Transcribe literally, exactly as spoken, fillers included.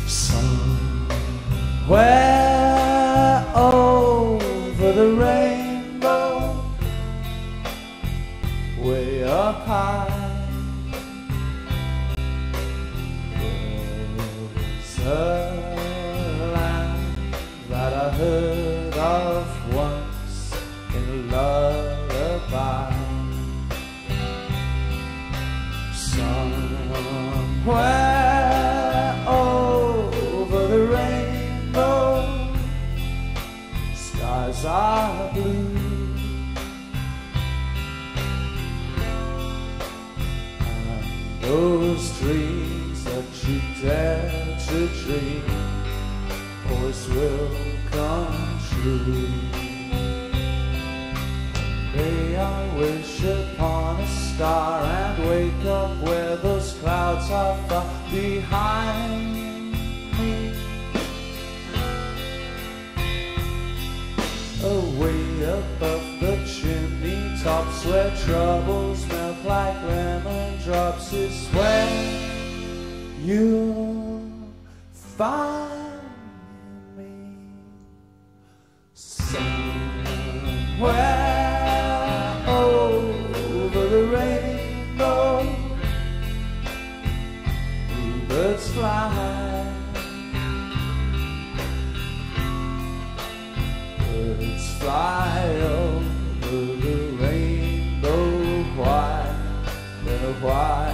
Somewhere over the rainbow, way up high, there's a land that I heard of once in a lullaby. Somewhere over the rainbow, skies are blue, and those dreams that you dare to dream always will come true. May I wish upon a star and wake up where those clouds are far behind me, away above the chimney tops where troubles melt like lemon drops is where you'll find me. Somewhere over the rainbow, bluebirds fly, birds fly over the rainbow. Why, then why